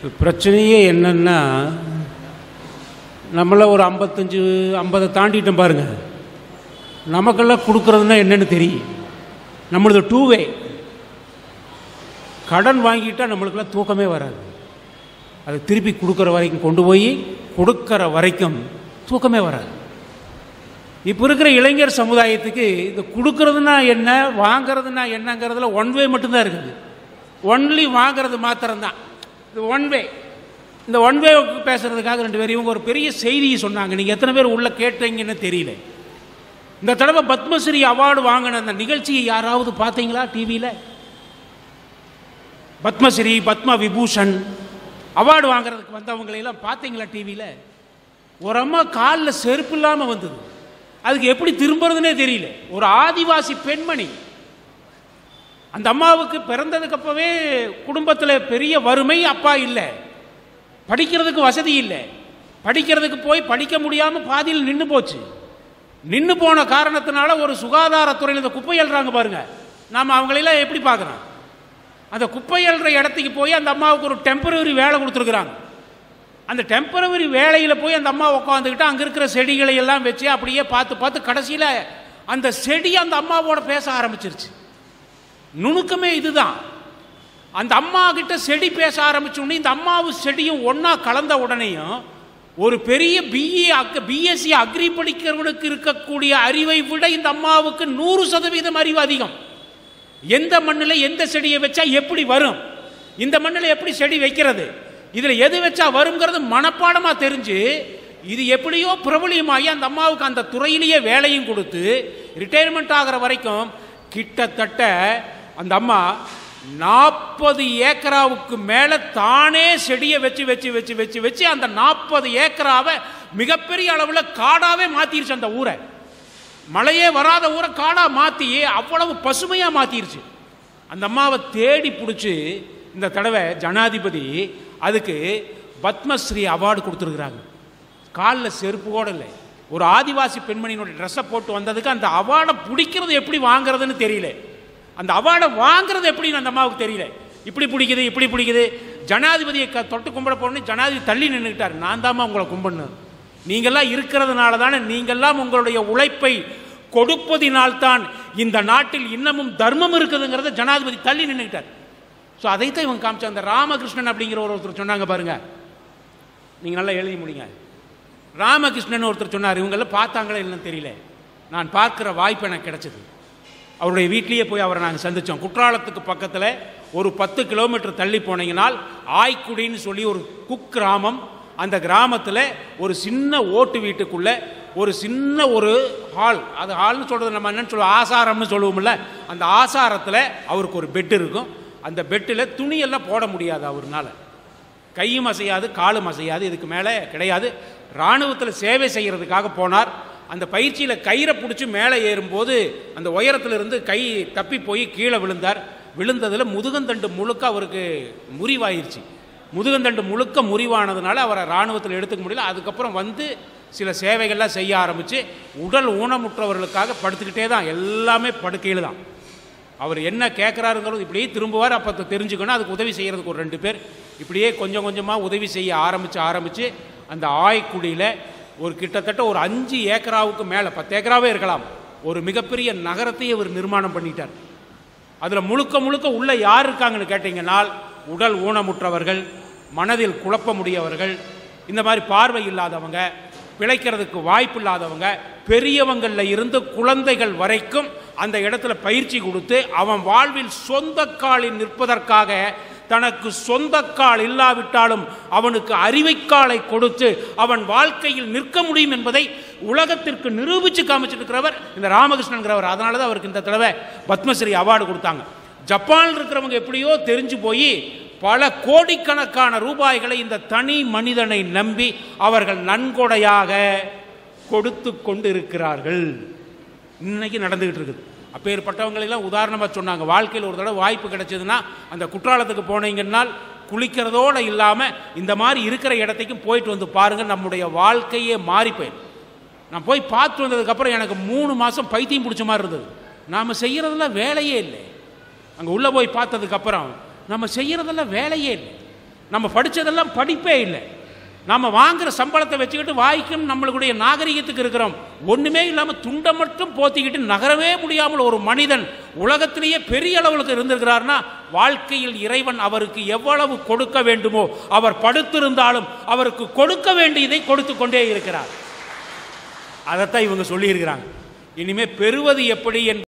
பிரச்சனையே என்னன்னா, நம்மள ஒரு 50 தாண்டிட்டோம் பாருங்க. நமக்கெல்லாம் கொடுக்கறதுன்னா என்னன்னு தெரியும். நம்மளது டூவே. கடன் வாங்கிட்டா நம்மளுக்கெல்லாம் தூக்கமே வராது. அது திருப்பி கொடுக்குற வரைக்கும், கொண்டு போய் கொடுக்குற வரைக்கும் தூக்கமே வராது. இப்போ இருக்கிற இளைஞர் சமுதாயத்துக்கு இந்த கொடுக்கறதுனா என்ன, வாங்கிறதுனா என்னங்கிறதுல ஒன்வே மட்டும்தான் இருக்குது. ஒன்லி வாங்கிறது மாத்திரம்தான். இது ஒன்வே. இந்த ஒன்வே பேசுறதுக்காக 2 பேர் இவங்க ஒரு பெரிய செய்தியை சொன்னாங்க. நீங்கள் எத்தனை பேர் உள்ள கேட்டீங்கன்னு தெரியல. இந்த தடவை பத்மஸ்ரீ அவார்டு வாங்கின அந்த நிகழ்ச்சியை யாராவது பார்த்தீங்களா? டிவியில் பத்மஸ்ரீ, பத்ம விபூஷன் அவார்டு வாங்குறதுக்கு வந்தவங்களையெல்லாம் பார்த்தீங்களா? டிவியில் ஒரு அம்மா காலில் செருப்பு இல்லாமல் வந்தது. அதுக்கு எப்படி திரும்புறதுனே தெரியல. ஒரு ஆதிவாசி பெண்மணி. அந்த அம்மாவுக்கு பிறந்ததுக்கு அப்பவே குடும்பத்தில் பெரிய வறுமை, அப்பா இல்லை, படிக்கிறதுக்கு வசதி இல்லை, படிக்கிறதுக்கு போய் படிக்க முடியாமல் பாதியில் நின்று போச்சு. நின்று போன காரணத்தினால ஒரு சுகாதாரத்துறையில் இந்த குப்பை அள்ளுறாங்க பாருங்க, நாம் அவங்களெல்லாம் எப்படி பார்க்குறோம்? அந்த குப்பை அள்ளுற இடத்துக்கு போய் அந்த அம்மாவுக்கு ஒரு டெம்பரவரி வேலை கொடுத்துருக்குறாங்க. அந்த டெம்பரவரி வேலையில் போய் அந்த அம்மா உட்காந்துக்கிட்டு அங்கே இருக்கிற செடிகளை எல்லாம் வச்சு அப்படியே பார்த்து பார்த்து கடைசியில் அந்த செடி அந்த அம்மாவோட பேச ஆரம்பிச்சிருச்சு. நுணுக்கமே இதுதான். அந்த அம்மா கிட்ட செடி பேச ஆரம்பிச்சோடனே இந்த அம்மாவும் செடியும் ஒன்னா கலந்த உடனேயும் ஒரு பெரிய பிஎஸ்சி அக்ரி படிக்கிறவனுக்கு இருக்கக்கூடிய அறிவை விட இந்த அம்மாவுக்கு 100% அறிவு அதிகம். எந்த மண்ணில் எந்த செடியை வச்சா எப்படி வரும், இந்த மண்ணில் எப்படி செடி வைக்கிறது, இதில் எது வச்சா வருங்கிறது மனப்பாடமாக தெரிஞ்சு இது எப்படியோ பிரபலியமாகி அந்த அம்மாவுக்கு அந்த துறையிலேயே வேலையும் கொடுத்து ரிட்டையர்மெண்ட் ஆகிற வரைக்கும் கிட்டத்தட்ட அந்த அம்மா 40 ஏக்கராவுக்கு மேலே தானே செடியை வச்சு வச்சு வச்சு வச்சு வச்சு அந்த 40 ஏக்கராவை மிகப்பெரிய அளவில் காடாவே மாற்றிருச்சு. அந்த ஊரை, மழையே வராத ஊரை காடா மாற்றி அவ்வளவு பசுமையாக மாற்றிருச்சு. அந்த அம்மாவை தேடி பிடிச்சி இந்த தடவை ஜனாதிபதி அதுக்கு பத்மஸ்ரீ அவார்டு கொடுத்துருக்குறாங்க. காலில் செருப்பு கூட இல்லை, ஒரு ஆதிவாசி பெண்மணியினுடைய ட்ரெஸ்ஸை போட்டு வந்ததுக்கு அந்த அவார்டை பிடிக்கிறது எப்படி வாங்கிறதுன்னு தெரியல. அந்த அவார்டை வாங்கிறது எப்படின்னு அந்த அம்மாவுக்கு தெரியல. இப்படி பிடிக்குது, இப்படி பிடிக்குது. ஜனாதிபதியை தொட்டு கும்பிட போனோன்னு ஜனாதிபதி தள்ளி நின்றுக்கிட்டார். நான் தாம்மா உங்களை கும்பிடணும், நீங்கள்லாம் இருக்கிறதுனால தானே, நீங்கள்லாம் உங்களுடைய உழைப்பை கொடுப்பதினால்தான் இந்த நாட்டில் இன்னமும் தர்மம் இருக்குதுங்கிறத ஜனாதிபதி தள்ளி நின்றுக்கிட்டார். ஸோ அதைத்தான் இவங்க காமிச்சாங்க. அந்த ராமகிருஷ்ணன் அப்படிங்கிற ஒருத்தர் சொன்னாங்க பாருங்க, நீங்கள் நல்லா எழுதி முடிங்க. ராமகிருஷ்ணன் ஒருத்தர் சொன்னார். இவங்கெல்லாம் பார்த்தாங்களே இல்லைன்னு தெரியல, நான் பார்க்குற வாய்ப்பு எனக்கு கிடைச்சது. அவருடைய வீட்லேயே போய் அவரை நாங்கள் சந்தித்தோம். குற்றாலத்துக்கு பக்கத்தில் ஒரு 10 கிலோமீட்டர் தள்ளி போனீங்கன்னால் ஆய்க்குடின்னு சொல்லி ஒரு குக்கிராமம். அந்த கிராமத்தில் ஒரு சின்ன ஓட்டு வீட்டுக்குள்ளே ஒரு சின்ன ஒரு ஹால், அது ஹால்னு சொல்கிறது நம்ம என்னன்னு சொல்லுவோம், ஆசாரம்னு சொல்லுவோம்ல, அந்த ஆசாரத்தில் அவருக்கு ஒரு பெட் இருக்கும். அந்த பெட்டில் துணியெல்லாம் போட முடியாது அவர்னால, கையும் அசையாது காலும் அசையாது, இதுக்கு மேலே கிடையாது. இராணுவத்தில் சேவை செய்கிறதுக்காக போனார். அந்த பயிற்சியில் கயிறை பிடிச்சி மேலே ஏறும்போது அந்த உயரத்திலிருந்து கை தப்பி போய் கீழே விழுந்தார். விழுந்ததில் முதுகந்தண்டு முழுக்க அவருக்கு முறிவாயிருச்சு. முதுகந்தண்டு முழுக்க முறிவானதுனால அவரை இராணுவத்தில் எடுத்துக்க முடியல. அதுக்கப்புறம் வந்து சில சேவைகள்லாம் செய்ய ஆரம்பித்து உடல் ஊனமுற்றவர்களுக்காக படுத்துக்கிட்டே தான், எல்லாமே படுக்கையில் தான். அவர் என்ன கேட்குறாருங்கிறது இப்படியே திரும்புவார். அப்போ தெரிஞ்சுக்கணும், அதுக்கு உதவி செய்கிறதுக்கு ஒரு 2 பேர் இப்படியே கொஞ்சம் கொஞ்சமாக உதவி செய்ய ஆரம்பித்து அந்த ஆய்க்குடியில் ஒரு கிட்டத்தட்ட ஒரு 5 ஏக்கராவுக்கு மேலே, 10 ஏக்கராவே இருக்கலாம், ஒரு மிகப்பெரிய நகரத்தையே அவர் நிர்மாணம் பண்ணிட்டார். அதில் முழுக்க முழுக்க உள்ள யார் இருக்காங்கன்னு கேட்டிங்கன்னால் உடல் ஊனமுற்றவர்கள், மனதில் குழப்பமுடையவர்கள், இந்த மாதிரி பார்வை இல்லாதவங்க, பிழைக்கிறதுக்கு வாய்ப்பு இல்லாதவங்க, பெரியவங்களில் இருந்து குழந்தைகள் வரைக்கும் அந்த இடத்துல பயிற்சி கொடுத்து அவன் வாழ்வில் சொந்த காலில் நிற்பதற்காக, தனக்கு சொந்த கால் இல்லாவிட்டாலும் அவனுக்கு அறிவைக்காலை கொடுத்து அவன் வாழ்க்கையில் நிற்க முடியும் என்பதை உலகத்திற்கு நிரூபித்து காமிச்சிட்டு இருக்கிறவர் இந்த ராமகிருஷ்ணன்கிறவர். அதனால தான் அவருக்கு இந்த தடவை பத்மஸ்ரீ அவார்டு கொடுத்தாங்க. ஜப்பானில் இருக்கிறவங்க எப்படியோ தெரிஞ்சு போய் பல கோடிக்கணக்கான ரூபாய்களை இந்த தனி மனிதனை நம்பி அவர்கள் நன்கொடையாக கொடுத்து கொண்டு இருக்கிறார்கள். இன்னைக்கு நடந்துகிட்டு இருக்குது. அப்பேற்பட்டவங்களெல்லாம் உதாரணமாக சொன்னாங்க. வாழ்க்கையில் ஒரு தடவை வாய்ப்பு கிடைச்சதுன்னா அந்த குற்றாலத்துக்கு போனீங்கன்னால் குளிக்கிறதோடு இல்லாமல் இந்த மாதிரி இருக்கிற இடத்துக்கும் போயிட்டு வந்து பாருங்கள், நம்முடைய வாழ்க்கையே மாறி போயிடும். நான் போய் பார்த்து வந்ததுக்கப்புறம் எனக்கு 3 மாதம் பைத்தியம் பிடிச்ச மாதிரி இருந்தது. நாம் செய்கிறதெல்லாம் வேலையே இல்லை. அங்கே உள்ளே போய் பார்த்ததுக்கப்புறம் நம்ம செய்கிறதெல்லாம் வேலையே இல்லை. நம்ம படித்ததெல்லாம் படிப்பே இல்லை. நம்ம வாங்குற சம்பளத்தை வச்சுக்கிட்டு வாய்க்கும் நம்மளுடைய நாகரிகத்துக்கு இருக்கிறோம். ஒன்றுமே இல்லாமல் துண்டை மட்டும் போத்திக்கிட்டு நகரவே முடியாமல் ஒரு மனிதன் உலகத்திலேயே பெரிய அளவுக்கு இருந்திருக்கிறார்னா, வாழ்க்கையில் இறைவன் அவருக்கு எவ்வளவு கொடுக்க வேண்டுமோ அவர் படுத்திருந்தாலும் அவருக்கு கொடுக்க வேண்டியதை கொடுத்து கொண்டே இருக்கிறார். அதைத்தான் இவங்க சொல்லியிருக்கிறாங்க. இனிமே பெறுவது எப்படி